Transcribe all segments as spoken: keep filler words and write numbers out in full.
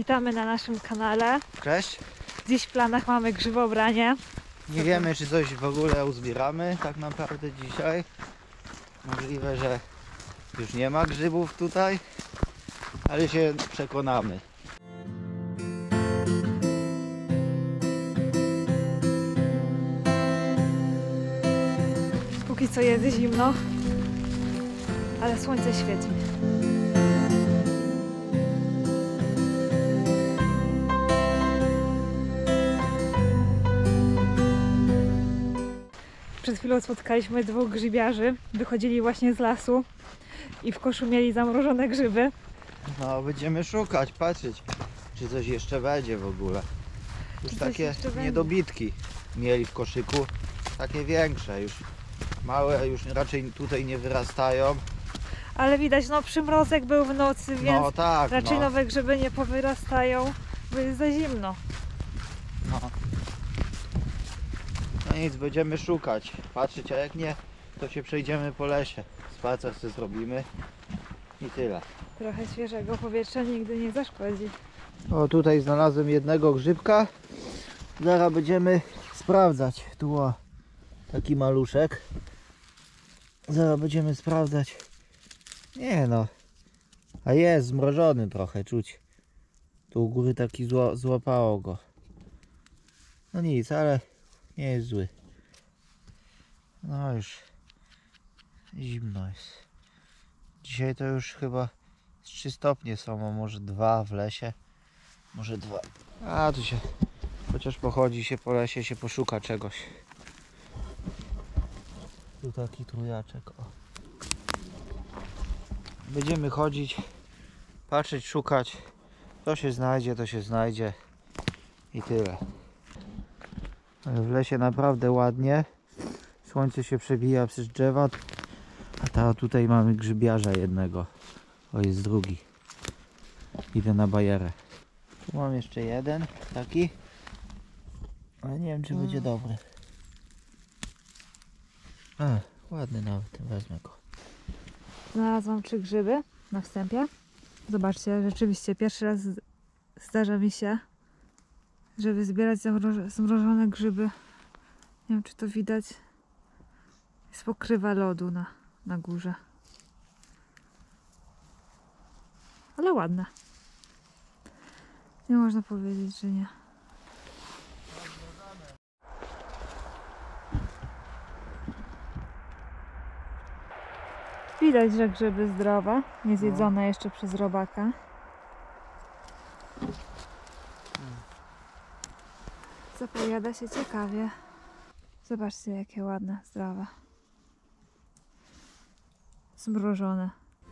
Witamy na naszym kanale. Cześć. Dziś w planach mamy grzybobranie. Nie wiemy, czy coś w ogóle uzbieramy tak naprawdę dzisiaj. Możliwe, że już nie ma grzybów tutaj, ale się przekonamy. Póki co jest zimno, ale słońce świeci. Przed chwilą spotkaliśmy dwóch grzybiarzy. Wychodzili właśnie z lasu i w koszu mieli zamrożone grzyby. No, będziemy szukać, patrzeć, czy coś jeszcze będzie w ogóle. Już Czy coś takie jeszcze będzie? niedobitki mieli w koszyku, takie większe, już małe już raczej tutaj nie wyrastają. Ale widać, no przymrozek był w nocy, więc No tak, raczej no. nowe grzyby nie powyrastają, bo jest za zimno. No. No nic, będziemy szukać, patrzeć, a jak nie, to się przejdziemy po lesie. Spacer sobie zrobimy i tyle. Trochę świeżego powietrza nigdy nie zaszkodzi. O, tutaj znalazłem jednego grzybka. Zaraz będziemy sprawdzać. Tu o, taki maluszek. Zaraz będziemy sprawdzać. Nie no. A jest zmrożony trochę, czuć. Tu u góry taki zło, złapało go. No nic, ale nie jest zły. No już zimno jest. Dzisiaj to już chyba trzy stopnie są, a może dwa w lesie. Może dwa. A tu się chociaż pochodzi się po lesie, się poszuka czegoś. Tu taki trójaczek. O. Będziemy chodzić, patrzeć, szukać. Co się znajdzie, to się znajdzie. I tyle. Ale w lesie naprawdę ładnie. Słońce się przebija przez drzewa. A ta tutaj mamy grzybiarza jednego. O, jest drugi. Idę na bajerę. Tu mam jeszcze jeden taki. Ale nie wiem, czy będzie dobry. A, ładny nawet, wezmę go. Znalazłam trzy grzyby na wstępie. Zobaczcie, rzeczywiście pierwszy raz zdarza mi się, żeby zbierać zamroż- zmrożone grzyby. Nie wiem, czy to widać. Jest pokrywa lodu na, na górze. Ale ładne. Nie można powiedzieć, że nie. Widać, że grzyby zdrowe, nie zjedzone jeszcze przez robaka. Zapowiada się ciekawie. Zobaczcie, jakie ładne, zdrowe. Zmrożone.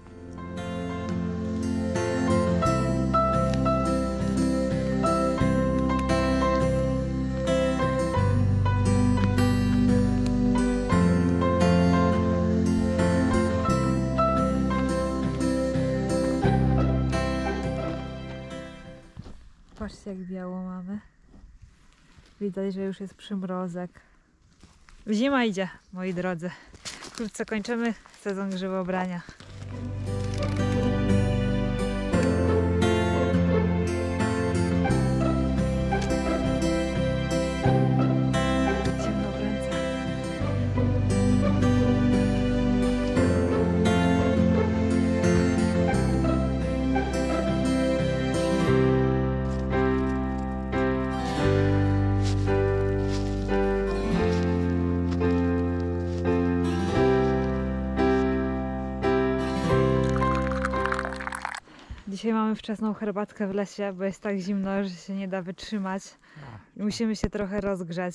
Patrzcie, jak biało mamy. Widać, że już jest przymrozek. Zima idzie, moi drodzy. Wkrótce kończymy sezon grzybobrania. Ciemno w ręce. Dzisiaj mamy wczesną herbatkę w lesie, bo jest tak zimno, że się nie da wytrzymać. I musimy się trochę rozgrzać.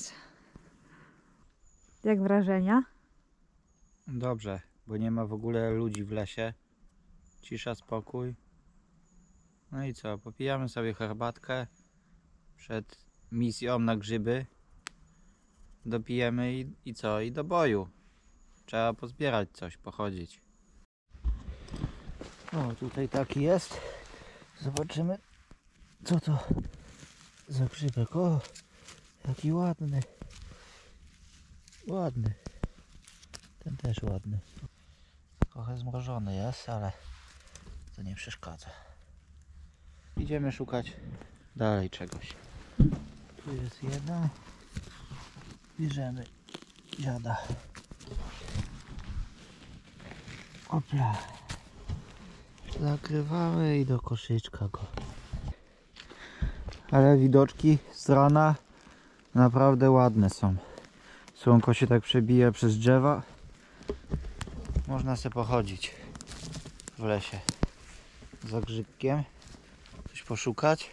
Jak wrażenia? Dobrze, bo nie ma w ogóle ludzi w lesie. Cisza, spokój. No i co, popijamy sobie herbatkę przed misją na grzyby. Dopijemy i, i co? I do boju. Trzeba pozbierać coś, pochodzić. O, tutaj taki jest. Zobaczymy, co to za grzybek. O, jaki ładny. Ładny. Ten też ładny. Trochę zmrożony jest, ale to nie przeszkadza. idziemy szukać dalej czegoś. Tu jest jeden. Bierzemy dziada. Opla. Zakrywamy i do koszyczka go. Ale widoczki z rana naprawdę ładne są. Słonko się tak przebija przez drzewa. Można sobie pochodzić w lesie za grzybkiem. Coś poszukać.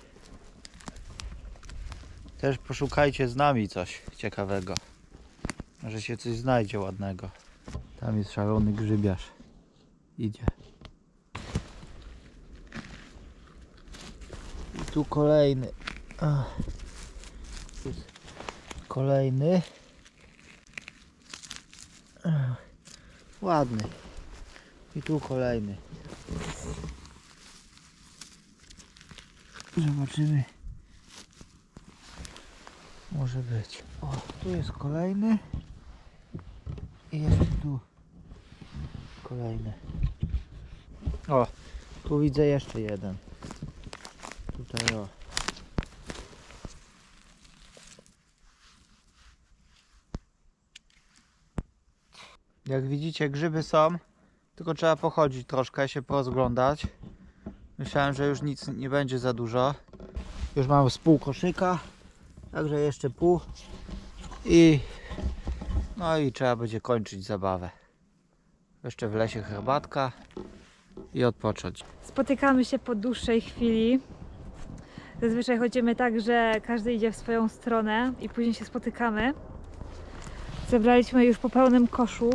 Też poszukajcie z nami coś ciekawego. Może się coś znajdzie ładnego. Tam jest szalony grzybiarz. Idzie. I tu kolejny. Ach. Tu jest kolejny. Ach. Ładny. I tu kolejny. Zobaczymy. Może być. O, tu jest kolejny. I jeszcze tu kolejny. O, tu widzę jeszcze jeden. Tutaj o. Jak widzicie, grzyby są, tylko trzeba pochodzić troszkę, się porozglądać. Myślałem, że już nic nie będzie za dużo. Już mam z pół koszyka, także jeszcze pół. I no i trzeba będzie kończyć zabawę. Jeszcze w lesie herbatka i odpocząć. Spotykamy się po dłuższej chwili. Zazwyczaj chodzimy tak, że każdy idzie w swoją stronę i później się spotykamy. Zebraliśmy już po pełnym koszu.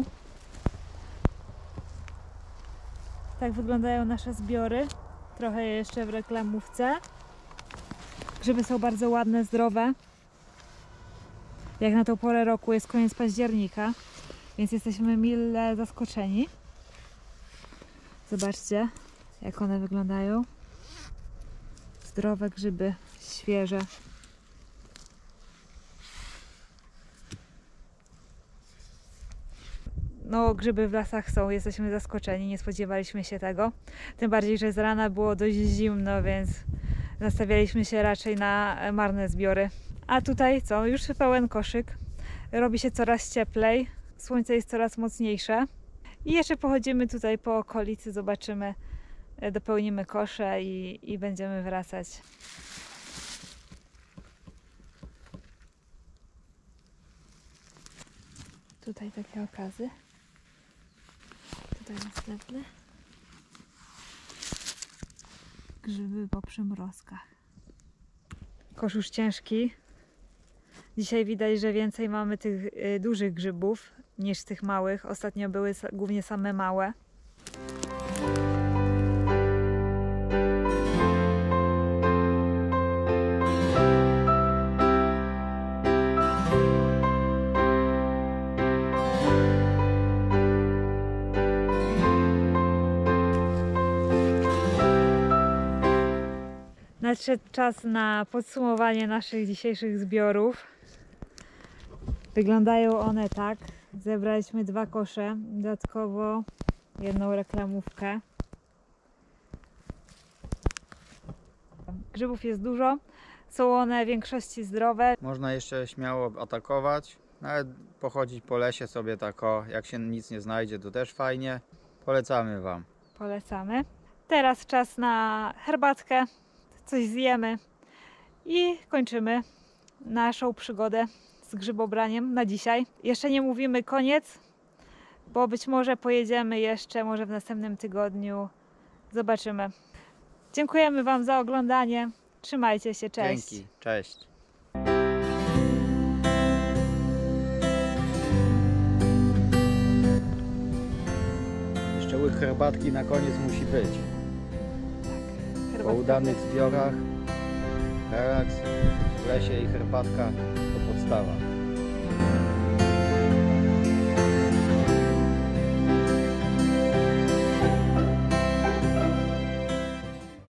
Tak wyglądają nasze zbiory. Trochę jeszcze w reklamówce. Grzyby są bardzo ładne, zdrowe. Jak na tą porę roku jest koniec października, więc jesteśmy mile zaskoczeni. Zobaczcie, jak one wyglądają. Zdrowe grzyby, świeże. No, grzyby w lasach są, jesteśmy zaskoczeni, nie spodziewaliśmy się tego. Tym bardziej, że z rana było dość zimno, więc nastawialiśmy się raczej na marne zbiory. A tutaj co? Już pełen koszyk. Robi się coraz cieplej, słońce jest coraz mocniejsze. I jeszcze pochodzimy tutaj po okolicy, zobaczymy, dopełnimy kosze i, i będziemy wracać. Tutaj takie okazy. Tutaj następny. Grzyby po przymrozkach. Kosz już ciężki. Dzisiaj widać, że więcej mamy tych y, dużych grzybów niż tych małych. Ostatnio były głównie same małe. Nadszedł czas na podsumowanie naszych dzisiejszych zbiorów. Wyglądają one tak. Zebraliśmy dwa kosze, dodatkowo jedną reklamówkę. Grzybów jest dużo, są one w większości zdrowe. Można jeszcze śmiało atakować, nawet pochodzić po lesie sobie tak o, jak się nic nie znajdzie, to też fajnie. Polecamy Wam. Polecamy. Teraz czas na herbatkę, coś zjemy i kończymy naszą przygodę z grzybobraniem na dzisiaj. Jeszcze nie mówimy koniec, bo być może pojedziemy jeszcze, może w następnym tygodniu. Zobaczymy. Dziękujemy Wam za oglądanie. Trzymajcie się, cześć. Dzięki, cześć. Jeszcze łyk herbatki na koniec musi być. Po Herbatka. udanych zbiorach relaks w lesie i herbatka to podstawa.